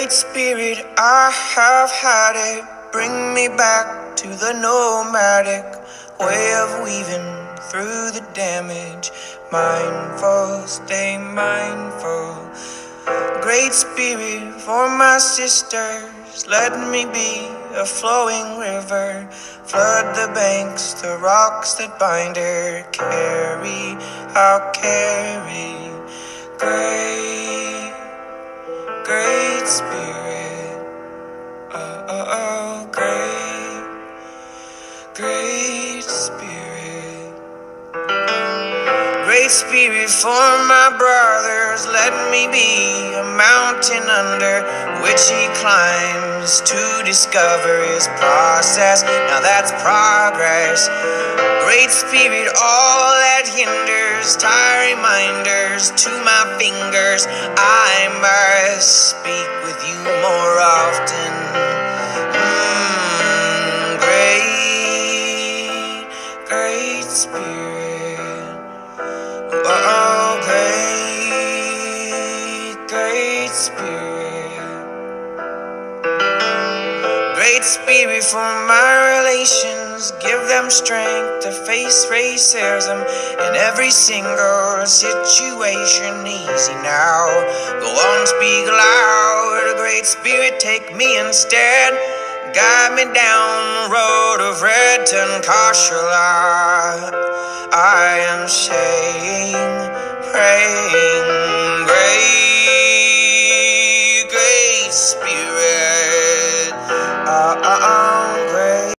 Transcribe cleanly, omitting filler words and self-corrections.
Great Spirit, I have had it. Bring me back to the nomadic way of weaving through the damage. Mindful, stay mindful. Great Spirit, for my sisters, let me be a flowing river. Flood the banks, the rocks that bind her. Carry, I'll carry. Great Spirit, great Spirit. Great Spirit, for my brothers, let me be a mountain under which he climbs to discover his process. Now that's progress. Great Spirit, all that hinders, tie reminders to my fingers. I must speak with you more often. Great Spirit. Oh, great Spirit. Great Spirit, for my relations, give them strength to face racism in every single situation. Easy now, go on, speak loud. Great Spirit, take me instead. Guide me down the road of red Tankashala. I am saying, praying, great